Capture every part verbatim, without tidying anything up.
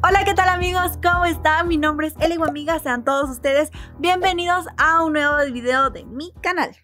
Hola, ¿qué tal amigos? ¿Cómo están? Mi nombre es Eli Amiga, sean todos ustedes bienvenidos a un nuevo video de mi canal.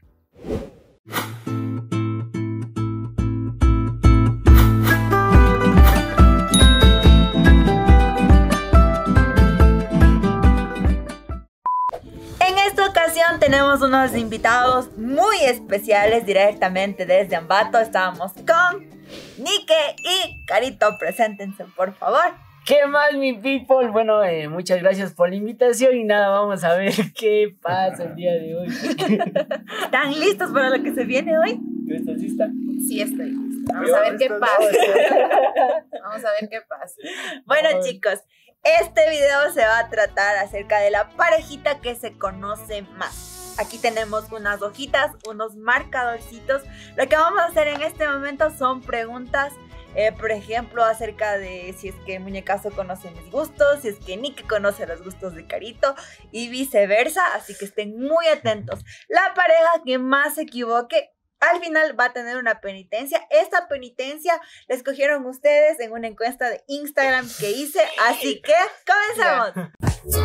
En esta ocasión tenemos unos invitados muy especiales directamente desde Ambato. Estábamos con Nike y Carito. Preséntense, por favor. ¿Qué más, mi people? Bueno, eh, muchas gracias por la invitación y nada, vamos a ver qué pasa el día de hoy. ¿Están listos para lo que se viene hoy? ¿Tú estás lista? Sí, estoy lista. Vamos a ver qué pasa. Vamos a ver qué pasa. Bueno, chicos, este video se va a tratar acerca de la parejita que se conoce más. Aquí tenemos unas hojitas, unos marcadorcitos. Lo que vamos a hacer en este momento son preguntas. Eh, por ejemplo, acerca de si es que Muñecazo conoce mis gustos, si es que Nike conoce los gustos de Carito y viceversa, así que estén muy atentos. La pareja que más se equivoque, al final va a tener una penitencia. Esta penitencia la escogieron ustedes en una encuesta de Instagram que hice, así que comencemos.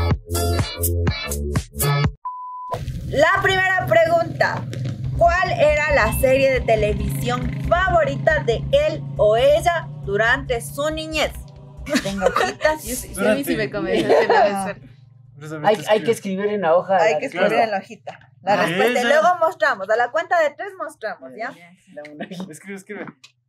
La primera pregunta. ¿Cuál era la serie de televisión favorita de él o ella durante su niñez? Tengo hojitas. Yo, sí, a mí sí me convenciste, ah. hay, hay que escribir en la hoja. Hay que escribir claro. en la hojita. La ah, respuesta. Y luego mostramos. A la cuenta de tres mostramos, ¿ya? Escribe, escribe.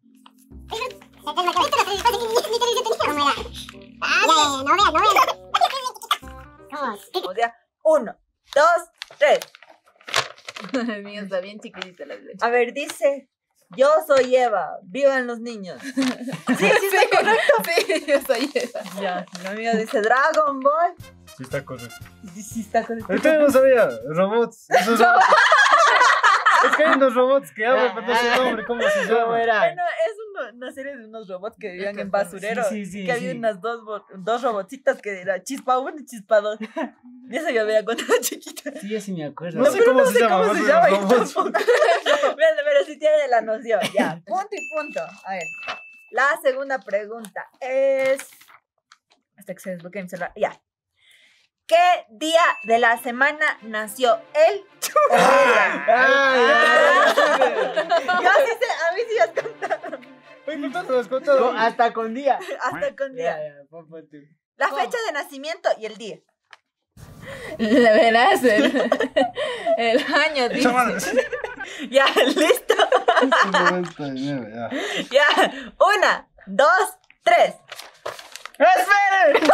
Uno, dos, tres. El mío está bien chiquitita la leche. A ver, dice: yo soy Eva, vivan los niños. Sí, sí, sí, está correcto. Sí, yo soy Eva. Ya, lo mío dice Dragon Ball. Sí, está correcto. Sí, sí, está correcto. Esto yo no sabía, robots. Esos robots. Es que hay unos robots que hablan, pero no sé el nombre, ¿cómo se llama? Bueno, es una, una serie de unos robots que vivían en basurero. Sí, sí, sí, que había sí. unas dos, dos robotsitas que era Chispa uno y Chispa dos. Y eso yo veía cuando era chiquita. Sí, yo sí me acuerdo. No, no sé cómo, no se, sé llama, cómo se llama. Pero, pero sí tiene la noción. Ya, punto y punto. A ver, la segunda pregunta es... Hasta que se desbloquee mi celular. Ya. ¿Qué día de la semana nació él? Ah, ah, yo sí sé, a mí sí me has contado. Oye, ¿por tanto lo has contado? Hasta con día. Hasta con día. Ya, ya, pon, pon, la fecha de nacimiento y el día. Verás, el, el año, dice. Ya, listo. ya. Ya, una, dos, tres. ¡Esperen!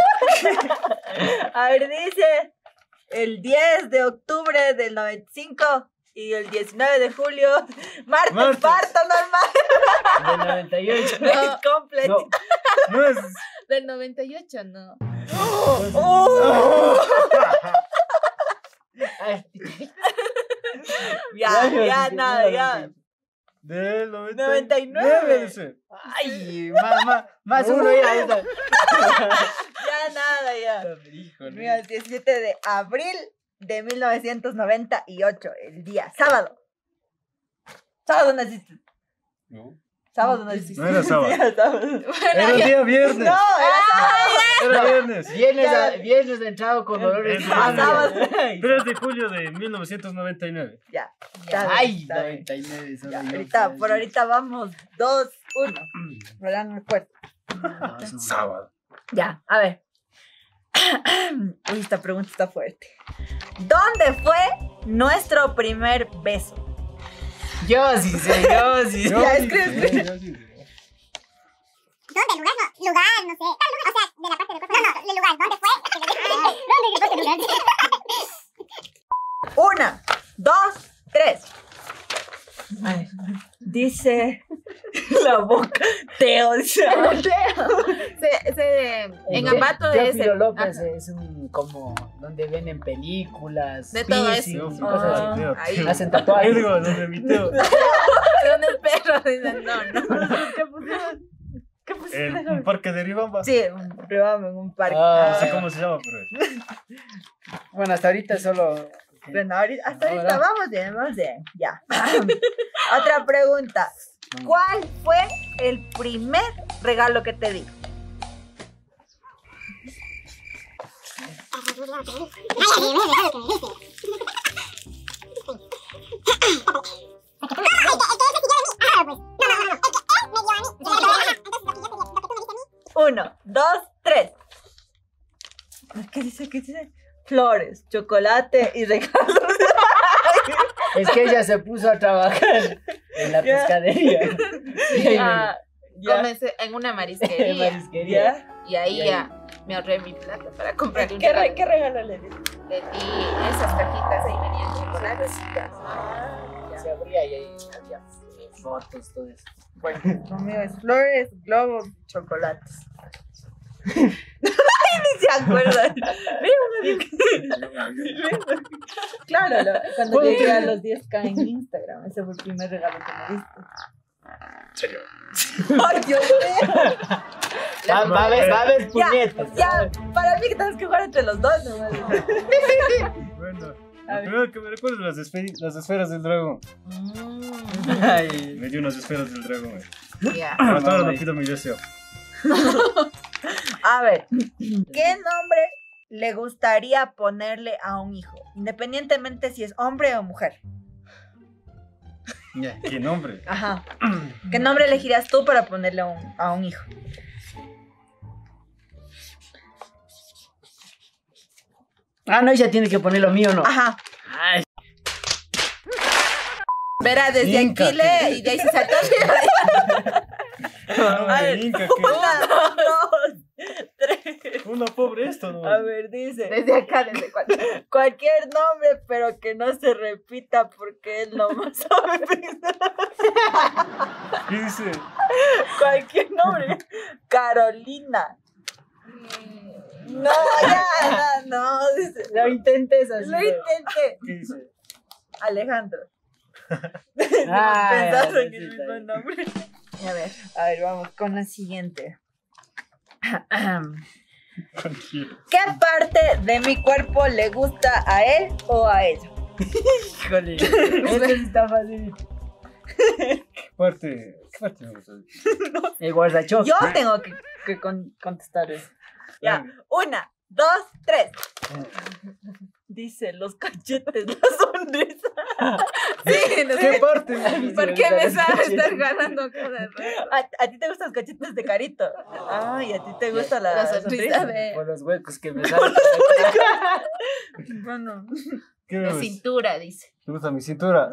A ver, dice el diez de octubre del noventa y cinco y el diecinueve de julio, martes, martes. Parto normal. Del noventa y ocho. No, completo. No. no es... Del noventa y ocho, no. Oh, oh. ya, ya, ya, nada, ya. Del noventa y nueve. Ay, más, más, más uno ya. Ya nada, ya. Mira, el diecisiete de abril de mil novecientos noventa y ocho, el día sábado. ¿Sábado naciste? No. Sábado naciste. No era sábado. Era sábado. Bueno, era el día viernes. No, era sábado. Era viernes. Viernes, a, viernes de entrado con dolores. Ah, sábado. tres de julio de mil novecientos noventa y nueve. Ya. Ya. Ay, noventa y nueve. Ya, ahorita, por ahorita vamos dos, uno. Rolando el cuerpo. No, sábado. Ya, a ver. Uy, esta pregunta está fuerte. ¿Dónde fue nuestro primer beso? Yo sí sé, yo sí sé. Ya, escribe. ¿Dónde? ¿Lugar? No, lugar, no sé. O sea, de la parte de cuerpo. No, no, el lugar. ¿Dónde fue? ¿Dónde el lugar? Una, dos, tres. Ay, dice la boca. Teo, dice. Teo. Se, se, en Ambato es el... López es un como donde ven en películas. De todo eso. Sí, Oh, sí, ahí. Hacen tatuajes. Algo donde mi Teo. ¿Dónde el perro? Dicen, no, no. ¿Qué pusieron? ¿Qué pusieron? En un parque de Ribamba. Sí, un Ribamba en un parque. Ah, No sé cómo se llama, pero... Bueno, hasta ahorita solo... Bueno, ahorita, hasta Ahora. ahorita vamos bien, vamos bien. Ya. Otra pregunta. ¿Cuál fue el primer regalo que te di? Uno, dos, tres. ¿Qué dice? ¿Qué dice? Flores, chocolate y regalos. Es que ella se puso a trabajar en la Ya. pescadería. Y ahí Ah, Ya. comencé en una me- marisquería. marisquería. ¿Ya? Y ahí Y ahí- ya me ahorré mi plata para comprarle un ¿Qué, re- regalo. ¿Qué regalo le diste? Le di esas cajitas, ahí venían chocolates. Se abría y ahí había eh, fotos, todo eso. Bueno, lo mío es flores, globos, chocolates. Ay, ni se acuerdan. Claro, lo- cuando llegué a los diez k en Instagram, ese fue el primer regalo que me diste. ¿En serio? Ay, Dios mío. Va, va a haber, va a haber Ya, puñetas. ya, para mí que tenemos que jugar entre los dos nomás. Bueno, A lo ver. primero que me recuerdo es las, esfe- las esferas del dragón. Ay. Me dio unas esferas del dragón. eh. Ya. Hasta ahora no Ay. pido mi deseo. A ver, ¿qué nombre le gustaría ponerle a un hijo? Independientemente si es hombre o mujer. ¿Qué nombre? Ajá. ¿Qué nombre elegirías tú para ponerle a un, a un hijo? Ah, no, ella tiene que poner lo mío, ¿no? Ajá. Ay, Verá, desde Inca, aquí lee y de ahí se saltó. Nombre ver. inca, Una, dos, tres. que una pobre esto, ¿no? A ver, dice. Desde acá, desde cuando. Cualquier nombre, pero que no se repita porque él no más sabe pensar. ¿Qué dice? Cualquier nombre. Carolina. No, ya, no, no. Dice. lo intentes así. Lo intenté. ¿Qué dice? Alejandro. Ay, Pensando en sí, el está mismo bien. nombre. A ver, a ver, vamos con la siguiente. Cualquiera. ¿Qué parte de mi cuerpo le gusta a él o a ella? Híjole. Esto sí está fácil. Parte. ¿Qué parte me gusta? El guardachoque. Yo tengo que, que con- contestar eso. Ya, una, dos, tres. Dice los cachetes, la sonrisa. Sí, no ¿Qué sé. parte? ¿Por qué me sabe estar ganando cada rato? ¿A, a ti te gustan los cachetes de carito? Ay, a ti te gusta la, La sonrisa de Por los huecos que me salen. Bueno, ¿Qué me la gusta? cintura, dice. ¿Te gusta mi cintura?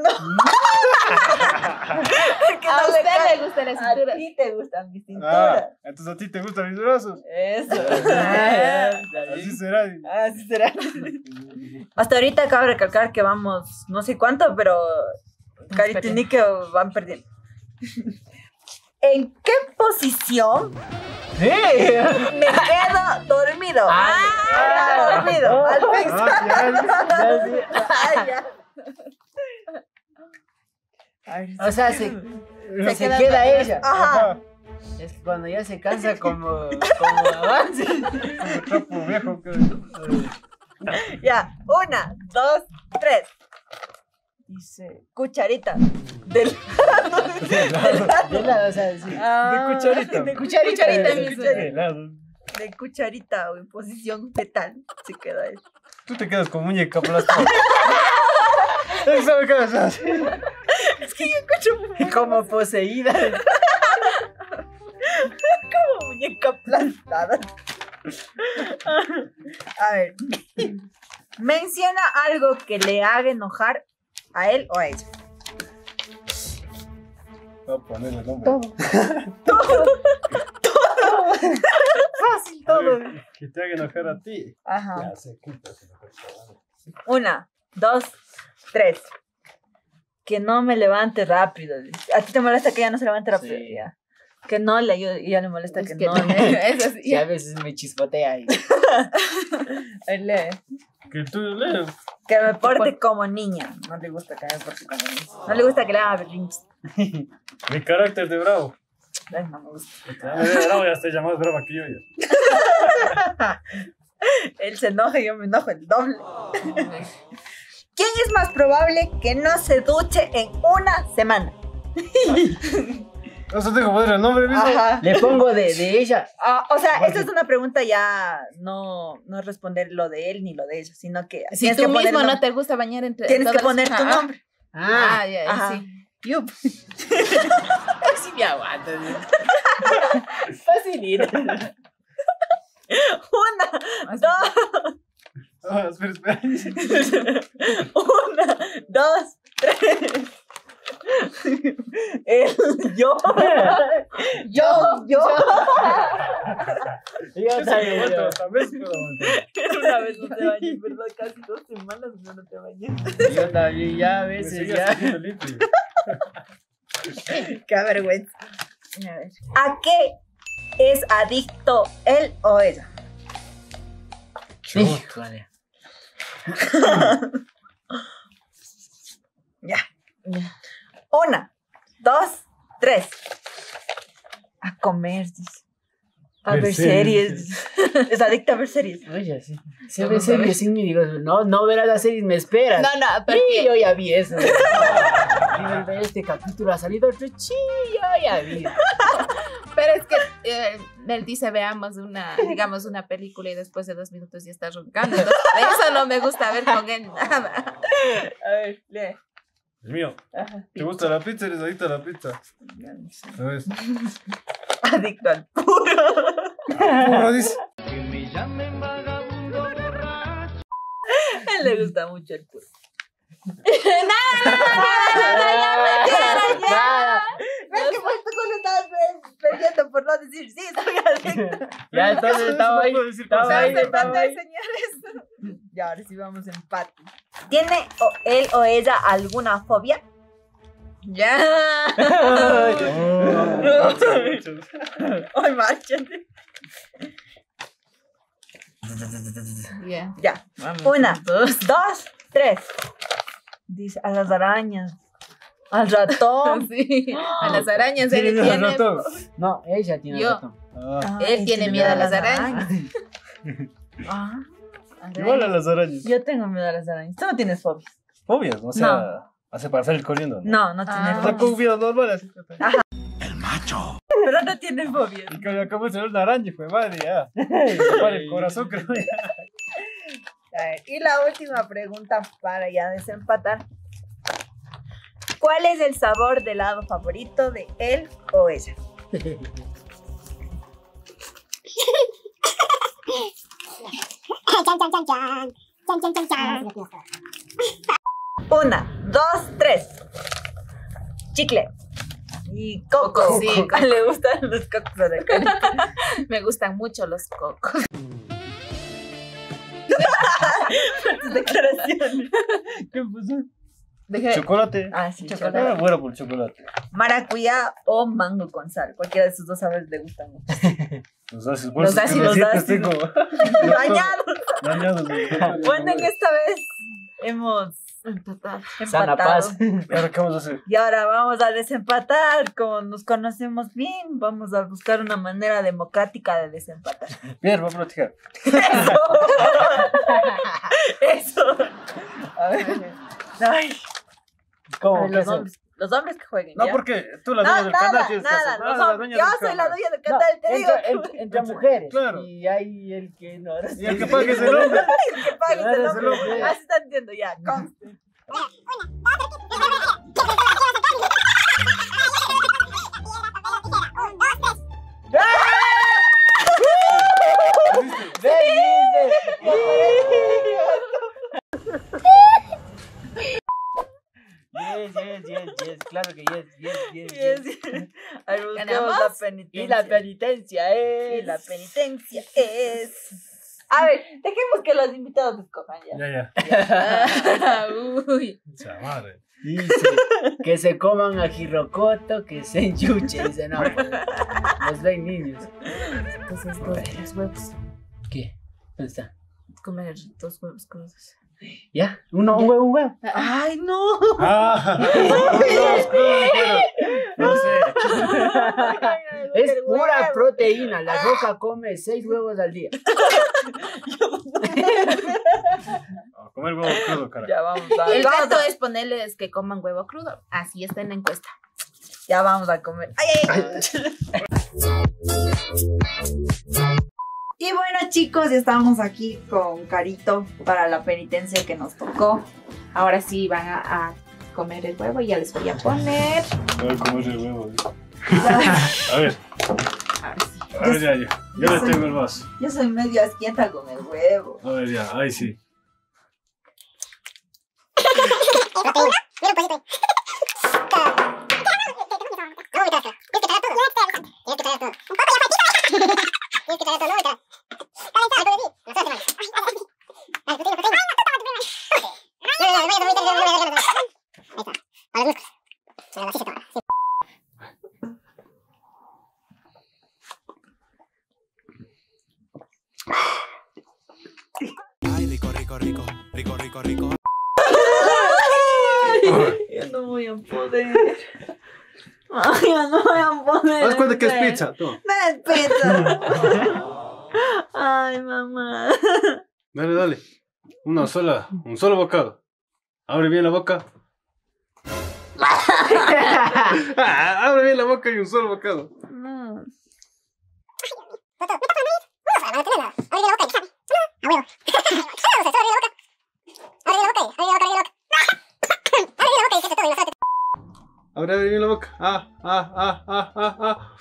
que A no le usted cae. le gusta la A cintura. ti te gusta mi Ah, cintura. entonces a ti te gustan mis brazos. Eso. Así será. Así será. Hasta ahorita acabo de recalcar que vamos, no sé cuánto, pero Carito y Nico van perdiendo. ¿En qué posición me quedo dormido? Ah, dormido. Al pensar. Ah, ya, Ay, ya. A ver, O sea, se, Se se queda- queda ella. Ajá. Ajá. Es que cuando ya se cansa como, como avance. Como trapo viejo. que- Ya, una, dos, tres. Dice, cucharita. Del, De lado, o sea, sí. Ah, De cucharita. De Cucharita. Cucharita, de mi cucharita. De lado. De cucharita o en posición fetal. Se queda ahí. Tú te quedas con muñeca aplastada. Él sabe qué hacer. Es que yo escucho muy Como poseída. como muñeca aplastada. A ver. Menciona algo que le haga enojar a él o a ella. Voy a poner el nombre. Fácil todo. Que te haga enojar a ti. Ajá. Ya sé, ¿qué te hace enojar? Una, dos, tres. Que no me levante rápido. A ti te molesta que ella no se levante rápido. Sí. Ya. Que no le ayude. Y ya le molesta Es que, que no no, le. es así. Y a veces me chispotea ahí. Él lee. Que tú lees. Que me porte como niña. No le gusta que me porte como niña. No le gusta que le haga berrinches. Mi carácter de bravo. Ay, no me gusta. De bravo ya está más brava que yo ya. Él se enoja y yo me enojo el doble. ¿Quién es más probable que no se duche en una semana? No sé, tengo que poner el nombre mismo. Ajá. Le pongo de, de ella. Ah, o sea, esta es una pregunta ya, no, no es responder lo de él ni lo de ella, sino que Si tienes tú que poner mismo el no nombre. te gusta bañar entre Tienes que todas- poner tu Ajá. nombre. Ah, Ah, ya, Ajá. sí. Yup. sí me aguanto. Facilito. Una, dos, Ah, espera, espera. una, dos, tres. El, yo, yo, yo. Yo Yo sí me también. aguanto yo. hasta mes, puedo aguantar. Una vez no te bañé, ¿verdad? Casi dos semanas no, no te bañé. Yo también, ya a Me veces, sigue ya. haciendo limpio. Qué vergüenza. A ver. ¿A qué es adicto él o ella? Híjole. Ya. Una, dos, tres. A comer, dice. A Ver ver series. series. Es adicta a ver series. Oye, sí. Se ve series sin mí, digo, no, no verás las series, me esperas. No, no, Sí, porque yo ya vi eso. Digo, de este capítulo ha salido otro, sí, yo ya vi. pero es que eh, él dice veamos una, digamos una película y después de dos minutos ya está roncando. Entonces, por eso no me gusta ver con él nada. A ver, lee. Es mío. Ajá. ¿Te gusta la pizza? ¿Eres adicto a la pizza? ¿Sabes? Adicto al puro. Puro dice. A él le gusta mucho el puro. Nada. ¿Ves que pues tú cuando estabas pe- perdiendo por no decir sí, soy adicto? Ya entonces Eso estaba no ahí. puedo decir Estaba cosas. ahí, Estamos estaba empate, ahí. señores. Ya, ahora sí vamos a empate. ¿Tiene o él o ella alguna fobia? Ya. Oh, muchos, muchos. Ay, márchate. Yeah. Ya. Una, dos, dos, tres. Dice a las arañas. Al ratón. Sí, a las arañas él ¿Tienes tiene. ratón? No, ella tiene Yo. ratón. Ah, Ah, Él tiene miedo a las arañas. Ah, igual a las arañas. yo tengo miedo a las arañas. ¿Tú no tienes fobias? Fobias, o sea, hace para salir corriendo. No, ¿no? no Ah. tienes O sea, fobias. con vida normal así. Pero no tienes fobias. Y que acabo de salir una araña, fue madre, ya. Para el corazón, creo. A ver, y la última pregunta para ya desempatar. ¿Cuál es el sabor de helado favorito de él o ella? Chan, chan, chan, chan. Chan, chan, chan, chan. Una, dos, tres. Chicle. Y coco. Sí, A él le gustan los cocos de carita. Me gustan mucho los cocos. Tus declaraciones. ¿Qué pasó? Dejé- Chocolate. Ah, sí, Ah, chocolate. bueno por el chocolate. Maracuyá o mango con sal. Cualquiera de esos dos sabores le gustan mucho. Los ácidos, por Los eso es que ácidos, me los siento, ácidos. tengo- Bañados. Bañados. Bueno, en esta vez hemos Total. Sana empatado. paz. ¿Y ahora qué vamos a hacer? Y ahora vamos a desempatar. Como nos conocemos bien, vamos a buscar una manera democrática de desempatar. Bien, vamos a platicar. Eso. Eso. A ver. Ay, a ¿Cómo? ver, ¿Qué los, son? hombres, los hombres que jueguen. No, ¿ya? porque tú la No, dueña del nada, canal tienes que nada, hacer. los la hombres. dueña Yo del soy la canal. dueña del No, canal, te digo. entra, entra- entra mujeres. Claro. Y hay el que no. Y el que pague es el hombre. Que pagues el Claro, hombre. sí, sí. Así está entiendo ya. Conste. Yes, yes, yes, yes, claro que yes, yes, yes, Yes, yes. yes. A ver, busquemos ¿Ganamos? la penitencia. Y la penitencia es. Y la penitencia es. A ver, dejemos que los invitados escojan ya. Ya, ya. Uy. Mucha madre. Dice que se coman a jirocoto, que se enchuche. Dice, no, pues, los ven niños. Entonces, dos, dos huevos. ¿Qué? ¿Dónde está? Comer dos huevos crudos. ¿Ya? ¿Uno, un huevo, un huevo? Ay, no. Ah, Dios, pero no sé. Es pura proteína. La Roca come seis huevos al día. A comer huevo crudo, carajo. Ya vamos a El vamos reto a- es ponerles que coman huevo crudo. Así está en la encuesta. Ya vamos a comer. ¡Ay, ay, ay! Y bueno, chicos, ya estamos aquí con Carito para la penitencia que nos tocó. Ahora sí van a, a comer el huevo y ya les voy a poner. A ver cómo es el huevo. A ver, Ahora sí. a ver, ya, ya. Ya le tengo el vaso. Yo soy medio asquienta con el huevo. A ver, ya, ahí sí. Ay, rico, rico, rico, rico, rico, rico. Yo no voy a poder. Ay, yo no voy a poder. Haz cuenta que es pizza, toma. No es pizza. Ay, mamá. Dale, dale. Una sola, un solo bocado. Abre bien la boca. Ah, abre bien la boca y un solo bocado. No. Abre, abre bien la boca. Ah, ah, ah, ah, ah, ah.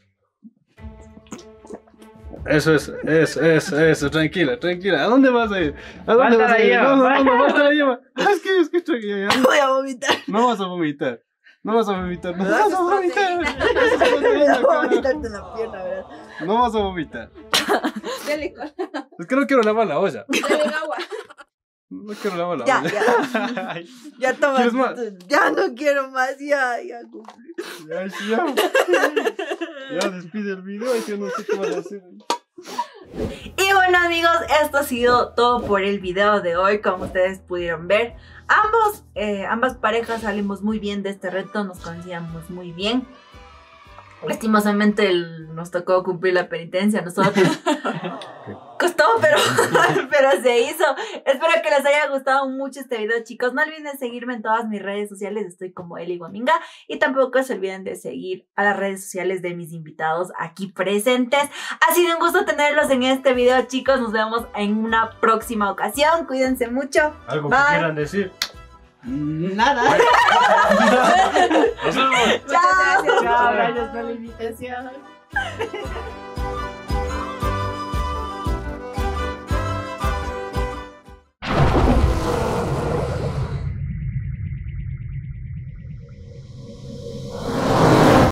Eso es, eso, eso, eso, tranquila, tranquila. ¿A dónde vas a ir? ¿A dónde Basta vas a la ir? lleva, No, no, no, no, basta. basta la lleva. Es que, es que tranquila, ya. Voy a vomitar. No vas a vomitar. No vas a vomitar. No Me vas das a vomitar. Voy a vomitarte en la pierna, ¿verdad? No vas a vomitar. Dele, con- Es que no quiero lavar la olla. dele agua. No quiero lavar la Ya, olla. ya. Ay, Ya toma. ¿Quieres más? Ya no quiero más. Ya, ya cumplí. ya, ya. Ya despide el video y yo no sé qué van a hacer. Y bueno, amigos, esto ha sido todo por el video de hoy. Como ustedes pudieron ver, ambos, eh, ambas parejas salimos muy bien de este reto, nos conocíamos muy bien. Lastimosamente el- nos tocó cumplir la penitencia a nosotros. Costó, pero, pero se hizo. Espero que les haya gustado mucho este video, chicos. No olviden seguirme en todas mis redes sociales. Estoy como Eli Guaminga. Y tampoco se olviden de seguir a las redes sociales de mis invitados aquí presentes. Ha sido un gusto tenerlos en este video, chicos. Nos vemos en una próxima ocasión. Cuídense mucho. Algo Bye. que quieran decir. Nada. Nos vemos. Muchas gracias. Chao, gracias por la invitación.